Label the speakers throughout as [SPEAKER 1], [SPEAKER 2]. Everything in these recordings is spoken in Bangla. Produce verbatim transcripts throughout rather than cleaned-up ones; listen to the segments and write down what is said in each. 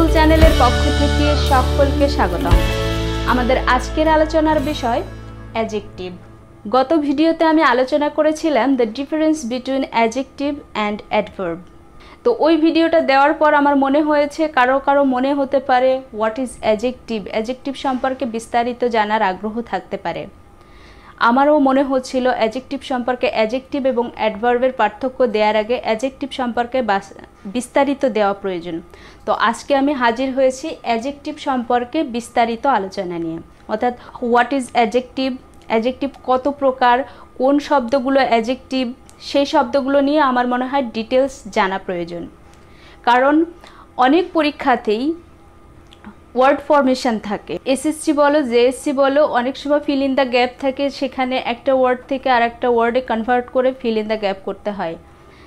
[SPEAKER 1] স্কুল চ্যানেলের পক্ষ থেকে সকলকে স্বাগতম। আমাদের আজকের আলোচনার বিষয় অ্যাডজেক্টিভ। গত ভিডিওতে আমি আলোচনা করেছিলাম the difference between adjective and adverb. তো ওই ভিডিওটা দেওয়ার পর আমার মনে হয়েছে কারো কারো মনে হতে পারে হোয়াট ইজ অ্যাডজেক্টিভ, অ্যাডজেক্টিভ সম্পর্কে বিস্তারিত জানার আগ্রহ থাকতে পারে। আমারও মনে হচ্ছিল অ্যাডজেক্টিভ সম্পর্কে অ্যাডজেক্টিভ এবং অ্যাডভার্বের পার্থক্য দেওয়ার আগে অ্যাডজেক্টিভ সম্পর্কে বিস্তারিত দেওয়া প্রয়োজন। তো আজকে আমি হাজির হয়েছি অ্যাডজেক্টিভ সম্পর্কে বিস্তারিত আলোচনা নিয়ে, অর্থাৎ হোয়াট ইজ অ্যাডজেক্টিভ, অ্যাডজেক্টিভ কত প্রকার, কোন শব্দগুলো অ্যাডজেক্টিভ, সেই শব্দগুলো নিয়ে আমার মনে হয় ডিটেলস জানা প্রয়োজন। কারণ অনেক পরীক্ষাতেই ওয়ার্ড ফরমেশন থাকে, এসএসসি বলো জেএসসি বলো, অনেক সময় ফিল ইন দ্য গ্যাপ থাকে, সেখানে একটা ওয়ার্ড থেকে আর একটা ওয়ার্ডে কনভার্ট করে ফিল ইন দ্য গ্যাপ করতে হয়,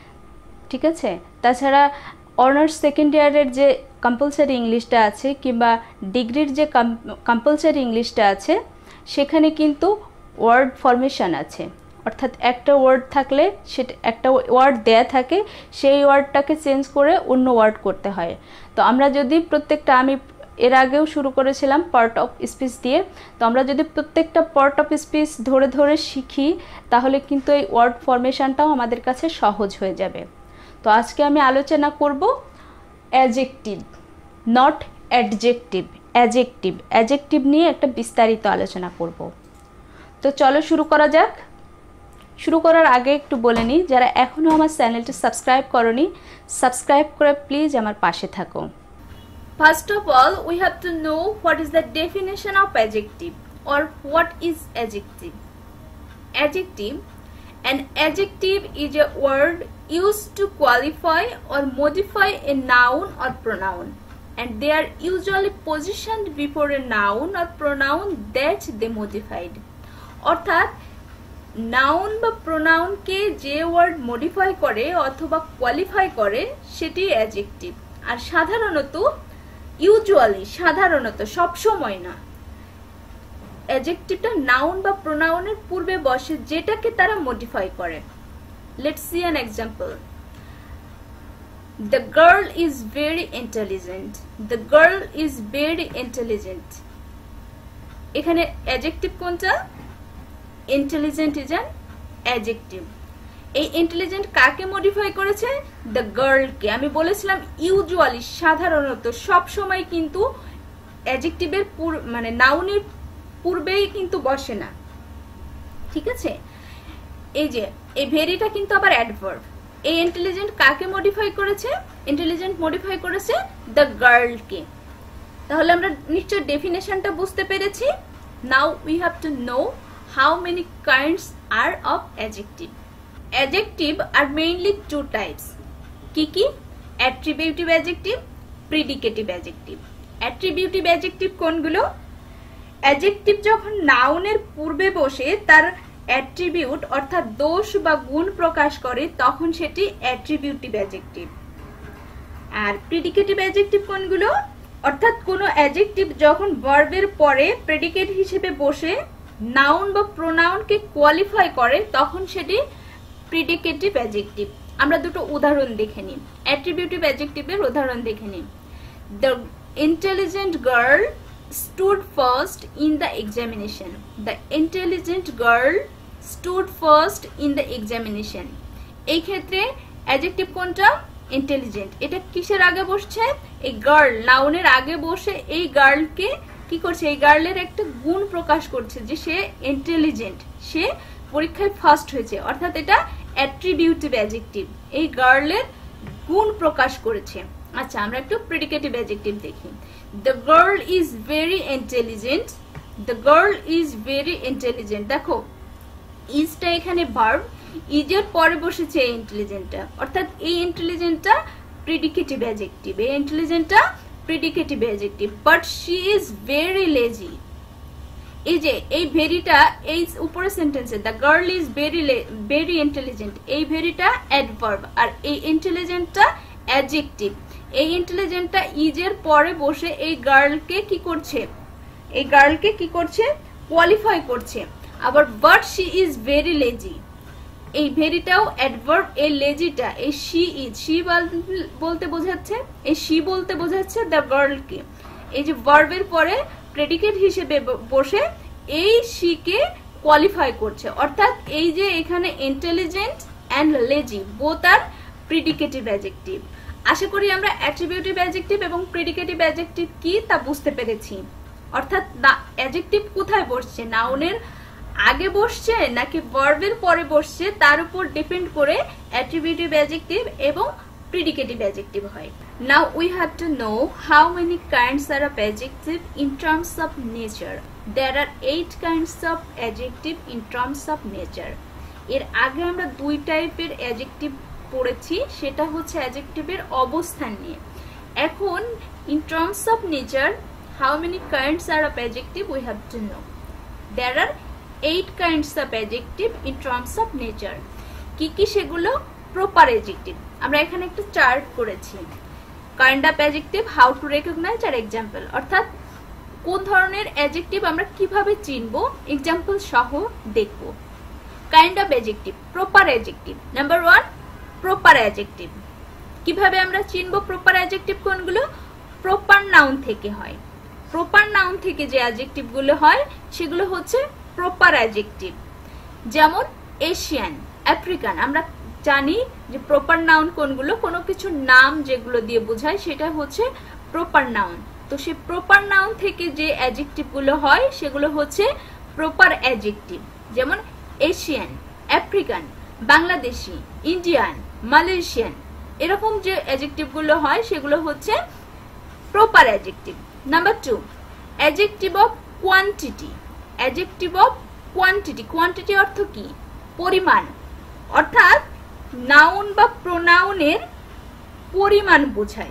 [SPEAKER 1] ঠিক আছে। তাছাড়া অনার্স সেকেন্ড ইয়ারের যে কম্পালসারি ইংলিশটা আছে কিংবা ডিগ্রির যে কম্পালসারি ইংলিশটা আছে সেখানে কিন্তু ওয়ার্ড ফরমেশন আছে, অর্থাৎ একটা ওয়ার্ড থাকলে সেটা একটা ওয়ার্ড দেয়া থাকে, সেই ওয়ার্ডটাকে চেঞ্জ করে অন্য ওয়ার্ড করতে হয়। তো আমরা যদি প্রত্যেকটা, আমি এর আগেও শুরু করেছিলাম পার্ট অফ স্পিচ দিয়ে, তো আমরা যদি প্রত্যেকটা পার্ট অফ স্পিচ ধরে ধরে শিখি তাহলে কিন্তু এই ওয়ার্ড ফরমেশনটাও আমাদের কাছে সহজ হয়ে যাবে। তো আজকে আমি আলোচনা করব adjective, not adjective, adjective adjective নিয়ে একটা বিস্তারিত আলোচনা করব। তো চলো শুরু করা যাক। শুরু করার আগে একটু বলে নিই, যারা এখনও আমার চ্যানেলটি সাবস্ক্রাইব করনি, সাবস্ক্রাইব করে প্লিজ আমার পাশে থাকো। First of all, we have to know what is the definition of adjective or what is adjective. Adjective. An adjective is a word used to qualify or modify a noun or pronoun, and they are usually positioned before a noun or pronoun that they modified. অর্থাৎ নাউন বা প্রোনাউনকে যে ওয়ার্ড মডিফাই করে অথবা কোয়ালিফাই করে সেটি অ্যাডজেক্টিভ। আর সাধারণত ইউজুয়ালি সাধারণত সবসময় না, অ্যাডজেক্টিভটা নাউন বা প্রোনাউনের পূর্বে বসে যেটাকে তারা মডিফাই করে। Let's see an example. The girl is very intelligent. The girl is very intelligent. এখানে অ্যাডজেক্টিভ কোনটা? Intelligent is an adjective. এই ইন্টেলিজেন্ট কাকে মডিফাই করেছে? দ্য গার্লকে। আমি বলেছিলাম ইউজুয়ালি সাধারণত সব সময় কিন্তু অ্যাডজেক্টিভের মানে নাউনের পূর্বেই কিন্তু বসে না, ঠিক আছে। এই যে এই ভেরিটা কিন্তু আবার অ্যাডভার্ব। এই ইন্টেলিজেন্ট কাকে মডিফাই করেছে? ইন্টেলিজেন্ট মডিফাই করেছে দ্য গার্লকে। তাহলে আমরা নিশ্চয় ডেফিনেশনটা বুঝতে পেরেছি। Now we have to know how many kinds are of adjective. Adjective are mainly two types. কি কি? Attributive adjective, predicative adjective. Attributive adjective কোনগুলো? Adjective যখন নাউনের পূর্বে বসে তার অ্যাট্রিবিউট অর্থাৎ দোষ বা গুণ প্রকাশ করে তখন সেটি অ্যাট্রিবিউটিভ অ্যাডজেক্টিভ। আর প্রিডিকেটিভ অ্যাডজেক্টিভ কোনগুলো? অর্থাৎ কোনো অ্যাডজেক্টিভ যখন ভার্বের পরে প্রেডিকেট হিসেবে বসে নাউন বা প্রোনাউনকে কোয়ালিফাই করে তখন সেটি প্রিডিকেটিভ অ্যাডজেক্টিভ। আমরা দুটো উদাহরণ দেখে নিই, অ্যাট্রিবিউটিভ অ্যাডজেক্টিভের উদাহরণ দেখে নিই। The intelligent girl stood first in the examination. The intelligent girl stood first in the examination. এই ক্ষেত্রে অ্যাডজেক্টিভ কোনটা? ইন্টেলিজেন্ট। এটা কিসের আগে বসছে? এই গার্ল নাউনের আগে বসে এই গার্লকে কি করছে? এই গার্লের একটা গুণ প্রকাশ করছে যে সে ইন্টেলিজেন্ট, সে পরীক্ষায় ফার্স্ট হয়েছে, অর্থাৎ এটা অ্যাট্রিবিউটিভ অ্যাডজেক্টিভ, এই গার্লের গুণ প্রকাশ করেছে। আচ্ছা, আমরা একটু প্রেডিকেটিভ অ্যাডজেক্টিভ দেখি। The girl is very intelligent. The girl is very intelligent. দেখো ইজটা এখানে ভার্ব, ইজের পরে বসেছে এই ইন্টেলিজেন্টটা, অর্থাৎ এই ইন্টেলিজেন্টটা প্রেডিকেটিভ অ্যাডজেক্টিভ, এই ইন্টেলিজেন্টটা predicative adjective. But she is very lazy. এই যে এই ভেরিটা এই উপরের সেন্টেন্সে the girl is very very intelligent, এই ভেরিটা অ্যাডভার্ব আর এই ইন্টেলিজেন্টটা অ্যাডজেক্টিভ। এই ইন্টেলিজেন্টটা ইজের পরে বসে এই গার্লকে কি করছে? এই গার্লকে কি করছে? কোয়ালিফাই করছে। আবার but she is very lazy, এই ভেরিটাও অ্যাডভার্ব, এই লেজিটা এই শি ইজ, শি বলতে বোঝাচ্ছে, এই শি বলতে বোঝাচ্ছে দ্য গার্লকে। এই যে ভার্বের পরে প্রেডিকেট হিসেবে বসে এই শি কে কোয়ালিফাই করছে, অর্থাৎ এই যে এখানে intelligent and lazy both are predicative adjective. আশা করি আমরা অ্যাট্রিবিউটিভ অ্যাডজেক্টিভ এবং প্রিডিকেটিভ অ্যাডজেক্টিভ কি তা বুঝতে পেরেছি। অর্থাৎ অ্যাডজেক্টিভ কোথায় বসছে, নাউনের আগে বসছে নাকি ভার্বের পরে বসছে, তার উপর ডিপেন্ড করে অ্যাট্রিবিউটিভ অ্যাডজেক্টিভ এবং predicative adjective হয়। Now we have to know how many kinds are of adjective in terms of nature. There are eight kinds of adjective in terms of nature. এর আগে আমরা দুই টাইপের অ্যাডজেক্টিভ পড়েছি, সেটা হচ্ছে অ্যাডজেক্টিভের অবস্থান নিয়ে। এখন in terms of nature how many kinds are of adjective we have to know. There are eight kinds of adjective in terms of nature. কি কি সেগুলো? Proper adjective. আমরা এখানে একটা চার্ট করেছি, kind of adjective, how to recognise আর এক্সাম্পল, অর্থাৎ কোন ধরনের অ্যাডজেক্টিভ আমরা কিভাবে চিনবো এক্সাম্পল সহ দেখব। Kind of adjective, proper adjective. Number one, proper adjective. কিভাবে আমরা চিনবো প্রপার অ্যাডজেক্টিভ কোনগুলো? প্রপার নাউন থেকে হয়। প্রপার নাউন থেকে যে অ্যাডজেক্টিভ গুলো হয় সেগুলো হচ্ছে প্রপার অ্যাডজেক্টিভ। যেমন এশিয়ান, আফ্রিকান। আমরা জানি যে প্রপার নাউন কোনগুলো, কোনো কিছু নাম যেগুলো দিয়ে বোঝায় সেটা হচ্ছে প্রপার নাউন। তো সেই প্রপার নাউন থেকে যে অ্যাডজেক্টিভ গুলো হয় সেগুলো হচ্ছে প্রপার অ্যাডজেক্টিভ। যেমন Asian, African, Bangladeshi, Indian, Malaysian, এরকম যে অ্যাডজেক্টিভ গুলো হয় সেগুলো হচ্ছে proper adjective. Number two, adjective of quantity. Adjective of quantity, quantity অর্থ কি? পরিমাণ, অর্থাৎ নাউন বা প্রোনাউনের পরিমাণ বোঝায়।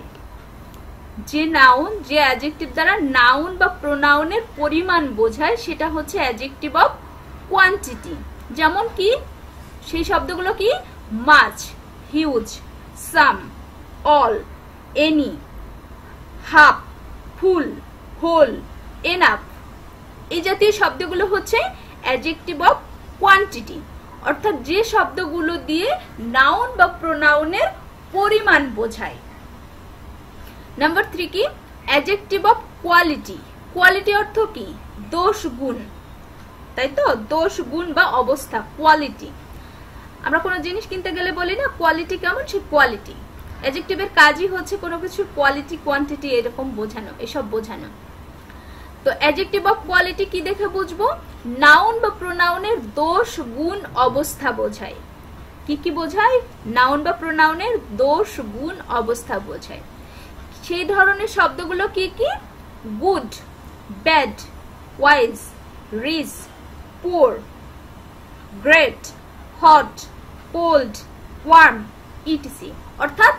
[SPEAKER 1] যে নাউন, যে অ্যাডজেক্টিভ দ্বারা নাউন বা প্রোনাউনের পরিমাণ বোঝায় সেটা হচ্ছে অ্যাডজেক্টিভ অফ কোয়ান্টিটি। যেমন কি সেই শব্দগুলো কি? Much, huge, some, all, any, half, full, whole, enough, এই জাতীয় শব্দগুলো হচ্ছে অ্যাডজেক্টিভ অফ কোয়ান্টিটি, অর্থাৎ যে শব্দগুলো দিয়ে নাউন বা প্রোনাউনের পরিমাণ বোঝায়। নাম্বার থ্রি কি? Adjective of quality. কোয়ালিটি অর্থ কি? দোষ গুণ, তাই তো? দোষ গুণ বা অবস্থা, কোয়ালিটি। আমরা কোনো জিনিস কিনতে গেলে বলি না কোয়ালিটি কেমন, সে কোয়ালিটি। অ্যাডজেক্টিভের কাজই হচ্ছে কোনো কিছুর কোয়ালিটি, কোয়ান্টিটি এরকম বোঝানো, এসব বোঝানো। তো অ্যাডজেক্টিভ অফ কোয়ালিটি কি দেখে বুঝবো? নাউন বা প্রোনাউনের দোষ গুণ অবস্থা বোঝায়। কি কি বোঝায়? নাউন বা প্রোনাউনের দোষ গুণ অবস্থা বোঝায়। সেই ধরনের শব্দগুলো কি কি? Good, bad, wise, rich, poor, great, hot, cold, warm, ETC. অর্থাৎ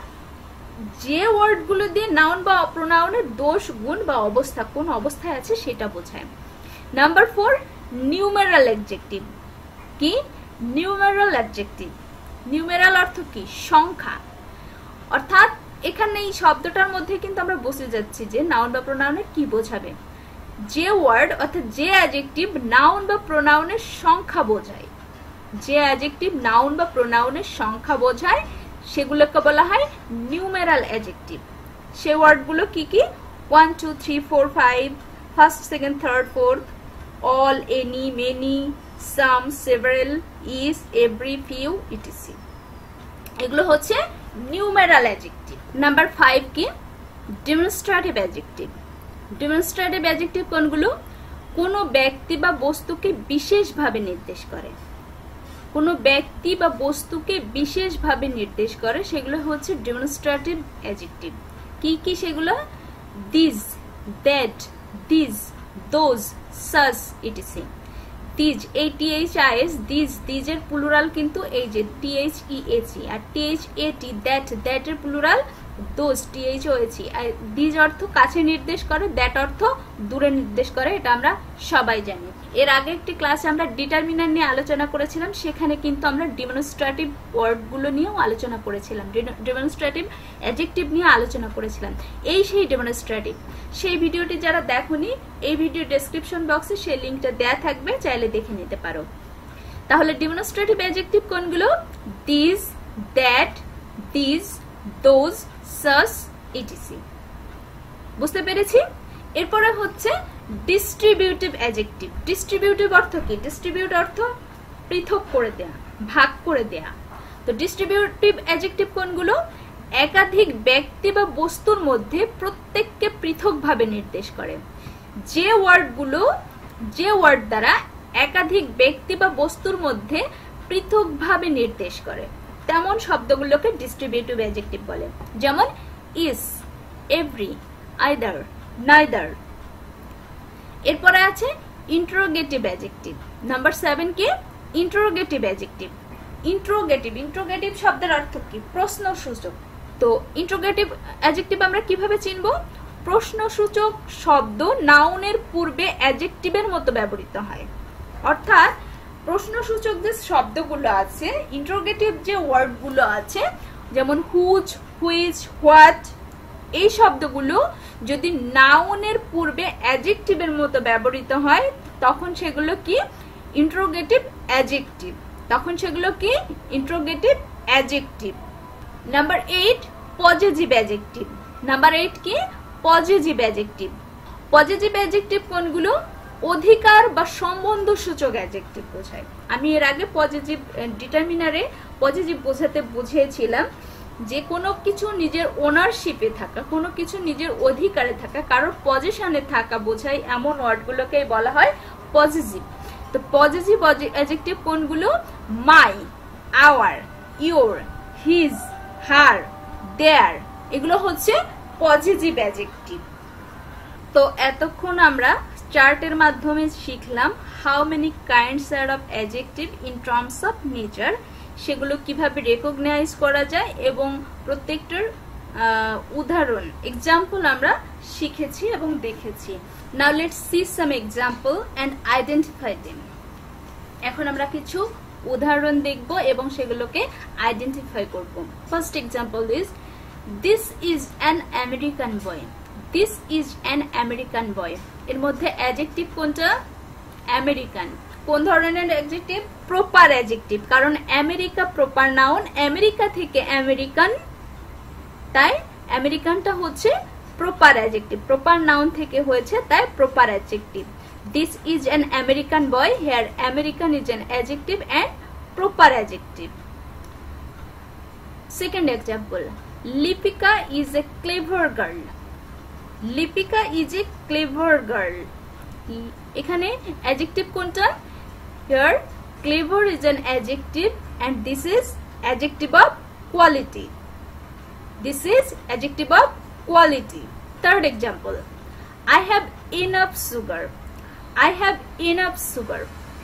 [SPEAKER 1] যে ওয়ার্ডগুলো দিয়ে নাউন বা প্রোনাউনের দোষ গুণ বা অবস্থা, কোন অবস্থায় আছে সেটা বোঝায়। Number four, numeral adjective. কি? Numeral adjective. নিউমেরাল অর্থ কি? সংখ্যা। অর্থাৎ এখানে এই শব্দটার মধ্যে কিন্তু আমরা বুঝে যাচ্ছি যে নাউন বা প্রোনাউনের কি বোঝাবে। যে ওয়ার্ড অর্থাৎ যে অ্যাডজেক্টিভ নাউন বা প্রোনাউনের সংখ্যা বোঝায়, যে অ্যাডজেক্টিভ নাউন বা প্রোনাউনের সংখ্যা বোঝায় সেগুলোকে বলা হয় নিউমেরাল অ্যাডজেক্টিভ। সে ওয়ার্ডগুলো কি কি? One, two, three, four, five, first, second, third, fourth, all, any, many, some, several, is, every, few, ETC. এগুলো হচ্ছে নিউমেরাল অ্যাডজেক্টিভ। নাম্বার ফাইভ কি? Demonstrative adjective. ডেমনস্ট্রেটিভ অ্যাডজেক্টিভ কোনগুলো? কোনো ব্যক্তি বা বস্তুকে বিশেষভাবে নির্দেশ করে। কোনো ব্যক্তি বা বস্তুকে বিশেষভাবে নির্দেশ করে সেগুলো হচ্ছে ডেমনস্ট্রেটিভ অ্যাডজেক্টিভ। কি কি সেগুলো? This, that, these, those, such, ETC. These, এই টিএইচ আইএস, দিজ, দিজের প্লুরাল কিন্তু এই যে টিএইচ ইএচি, আর টিএইচ এটি, দ্যাট, দ্যাটের প্লুরাল দোজ, টিএইচ ওএচি। আর দিজ অর্থ কাছে নির্দেশ করে, দ্যাট অর্থ দূরে নির্দেশ করে, এটা আমরা সবাই জানি। এর আগে একটি ক্লাসে আমরা ডিটারমিনার নিয়ে আলোচনা করেছিলাম, সেখানে কিন্তু আমরা ডেমনস্ট্রেটিভ ওয়ার্ডগুলো নিয়েও আলোচনা করেছিলাম, ডেমনস্ট্রেটিভ অ্যাডজেক্টিভ নিয়ে আলোচনা করেছিলাম। এই সেই ডেমনস্ট্রেটিভ। সেই ভিডিওটি যারা দেখোনি, এই ভিডিও ডেসক্রিপশন বক্সে সেই লিঙ্কটা দেয়া থাকবে, চাইলে দেখে নিতে পারো। তাহলে ডেমনস্ট্রেটিভ অ্যাডজেক্টিভ কোনগুলো? This, that, these, those, such, ETC. বুঝতে পেরেছি? এরপরে হচ্ছে ডিস্ট্রিবিউটিভ অ্যাডজেক্টিভ। ডিস্ট্রিবিউটিভ অর্থ কি? ডিস্ট্রিবিউট অর্থ পৃথক করে দেয়া, ভাগ করে দেয়া। তো ডিস্ট্রিবিউটিভ অ্যাডজেক্টিভ কোনগুলো? একাধিক ব্যক্তি বা বস্তুর মধ্যে প্রত্যেককে পৃথকভাবে নির্দেশ করে। যে ওয়ার্ডগুলো যে ওয়ার্ড দ্বারা একাধিক ব্যক্তি বা বস্তুর মধ্যে পৃথকভাবে নির্দেশ করে তেমন শব্দগুলোকে ডিস্ট্রিবিউটিভ অ্যাডজেক্টিভ বলে। যেমন ইস, এভরি, আইদার, নাইদার। এরপরে আছে ইন্টারোগেটিভ অ্যাডজেক্টিভ। নাম্বার সেভেন কি? Interrogative adjective. ইন্টারোগেটিভ ইন্টারোগেটিভ শব্দের অর্থ কি? প্রশ্নসূচক। তো ইন্টারোগেটিভ অ্যাডজেক্টিভ আমরা কিভাবে চিনব? প্রশ্নসূচক শব্দ নাউনের পূর্বে অ্যাডজেক্টিভের মতো ব্যবহৃত হয়। অর্থাৎ প্রশ্নসূচক যে শব্দগুলো আছে, ইন্টারোগেটিভ যে ওয়ার্ডগুলো আছে, যেমন হুজ, হুইচ, হোয়াট, এই শব্দগুলো যদি নাউনের পূর্বে অ্যাডজেক্টিভের মতো ব্যবহৃত হয় তখন সেগুলো কি? Interrogative adjective. তখন সেগুলো কি? Interrogative adjective. Number eight, possessive adjective. Number eight কি? Possessive adjective. পজেসিভ অ্যাডজেক্টিভ কোনগুলো? অধিকার বা সম্বন্ধ সূচক অ্যাডজেক্টিভ বোঝায়। আমি এর আগে পজেসিভ ডিটারমিনারে পজেসিভ বোঝাতে বুঝিয়েছিলাম যে কোনো কিছু নিজের ওনারশিপে থাকা, কোনো কিছু নিজের অধিকারে থাকা, কারোর পজিশনে থাকা বোঝায় এমন ওয়ার্ডগুলোকেই বলা হয় পজেসিভ। তো পজেসিভ অ্যাডজেক্টিভ কোনগুলো? My, our, your, his, her, their, এগুলো হচ্ছে পজেসিভ অ্যাডজেক্টিভ। তো এতক্ষণ আমরা চার্টের মাধ্যমে শিখলাম how many kinds are of adjective in terms of nature, সেগুলো কিভাবে রেকগনাইজ করা যায় এবং প্রত্যেকটার উদাহরণ এক্সাম্পল আমরা শিখেছি এবং দেখেছি। Now let's see some example and identify them. এখন আমরা কিছু উদাহরণ দেখব এবং সেগুলোকে আইডেন্টিফাই করব। First example is this is an American boy. This is an American boy. এর মধ্যে অ্যাডজেক্টিভ কোনটা? আমেরিকান। কোন ধরনের অ্যাডজেক্টিভ? প্রপার অ্যাডজেক্টিভ, কারণ আমেরিকা প্রপার নাউন, আমেরিকা থেকে আমেরিকান, তাই আমেরিকানটা হচ্ছে প্রপার অ্যাডজেক্টিভ। প্রপার নাউন থেকে হয়েছে তাই proper adjective. This is an American boy, here American is an adjective and proper adjective. Second example, Lipika is a clever girl. Lipika is a clever girl. এখানে অ্যাডজেক্টিভ কোনটা? Here clever is an adjective and this is adjective of quality. This is adjective of quality. Third example, I have enough sugar. I have enough sugar.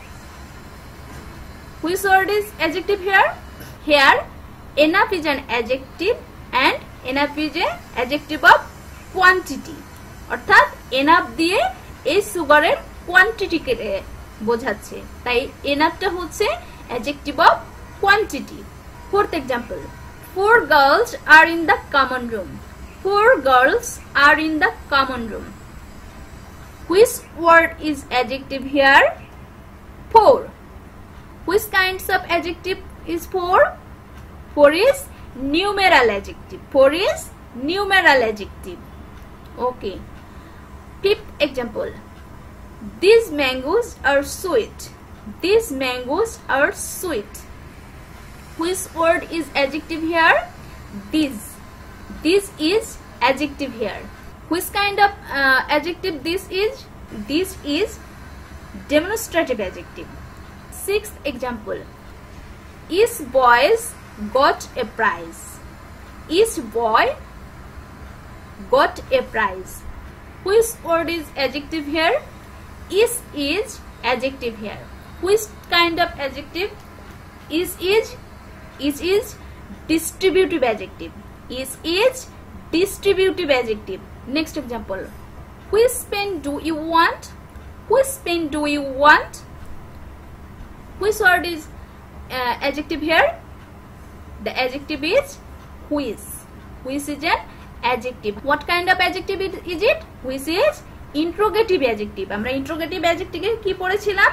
[SPEAKER 1] Which word is adjective here? Here enough is an adjective and enough is an adjective of quantity. অর্থাৎ enough দিয়ে এই সুগারের কোয়ান্টিটিকে বোঝাচ্ছে, তাই এনাফটা হচ্ছে adjective of quantity. Fourth example, four girls are in the common room. Four girls are in the common room. Which word is adjective here? Four. Which kinds of adjective is four? Four is numeral adjective. Four is numeral adjective. Okay. Fifth example, these mangoes are sweet. These mangoes are sweet. Which word is adjective here? This. This is adjective here. Which kind of uh, adjective this is? This is demonstrative adjective. Sixth example, each boys got a prize. Each boy got a prize. Which word is adjective here? Is is adjective here. Which kind of adjective? Is is is is distributive adjective. Is is distributive adjective. Next example, which pen do you want? Which pen do you want? Which word is uh, adjective here? The adjective is which. Which is an adjective. What kind of adjective is it? Which is interrogative adjective. আমরা ইন্ট্রোগেটিভ অ্যাডজেক্টিভে কি পড়েছিলাম?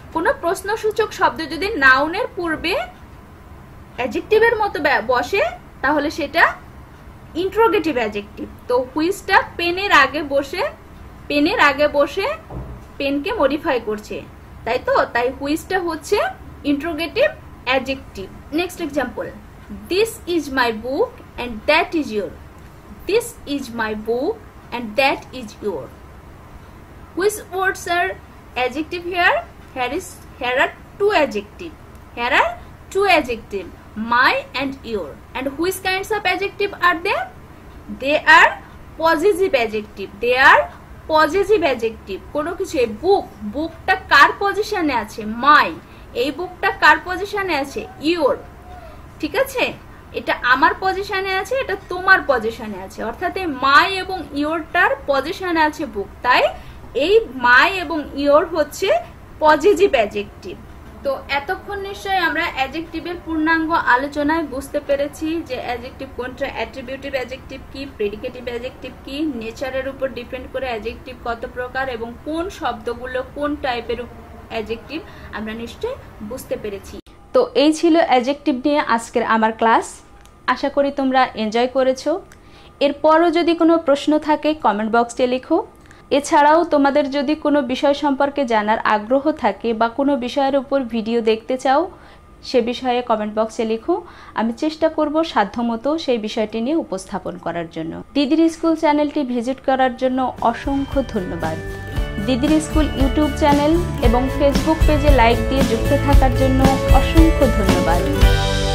[SPEAKER 1] কোনো প্রশ্নসূচক শব্দ যদি নাউনের পূর্বে অ্যাডজেক্টিভের মতো বসে তাহলে সেটা ইন্ট্রোগেটিভ অ্যাডজেক্টিভ। তো হুইচটা পেনের আগে বসে পেনের আগে বসে পেনকে মডিফাই করছে, তাই তো, তাই হুইচটা হচ্ছে interrogative adjective. Next example, this is my book and that is your. This is my book and that is your. Which words are adjective here? Here is here are two adjective. Here are two adjective, my and your. And which kinds of adjective are there? They are possessive adjective. They are possessive adjective. কোনো কিছু বুক, বুকটা কার পজিশনে আছে? my. এই বুকটা কার পজিশনে আছে? your. ঠিক আছে, এটা আমার পজিশনে আছে, এটা তোমার পজিশনে আছে, অর্থাৎ এই my এবং yourটার পজিশনে আছে বুক, তাই এই মাই এবং ইয়োর হচ্ছে পজিটিভ অ্যাডজেক্টিভ। তো এতক্ষণ নিশ্চয়ই আমরা অ্যাডজেক্টিভের পূর্ণাঙ্গ আলোচনায় বুঝতে পেরেছি যে অ্যাডজেক্টিভ কোনটা, অ্যাট্রিবিউটিভ অ্যাডজেক্টিভ কি, প্রেডিকেটিভ অ্যাডজেক্টিভ কি, নেচারের উপর ডিপেন্ড করে অ্যাডজেক্টিভ কত প্রকার এবং কোন শব্দগুলো কোন টাইপের অ্যাডজেক্টিভ আমরা নিশ্চয়ই বুঝতে পেরেছি। তো এই ছিল অ্যাডজেক্টিভ নিয়ে আজকের আমার ক্লাস। আশা করি তোমরা এনজয় করেছো। এরপরও যদি কোনো প্রশ্ন থাকে কমেন্ট বক্সে লিখো। এছাড়াও তোমাদের যদি কোনো বিষয় সম্পর্কে জানার আগ্রহ থাকে বা কোনো বিষয়ের উপর ভিডিও দেখতে চাও সে বিষয়ে কমেন্ট বক্সে লিখো। আমি চেষ্টা করব সাধ্যমতো সেই বিষয়টি নিয়ে উপস্থাপন করার জন্য। দিদির স্কুল চ্যানেলটি ভিজিট করার জন্য অসংখ্য ধন্যবাদ। দিদির স্কুল ইউটিউব চ্যানেল এবং ফেসবুক পেজে লাইক দিয়ে যুক্ত থাকার জন্য অসংখ্য ধন্যবাদ।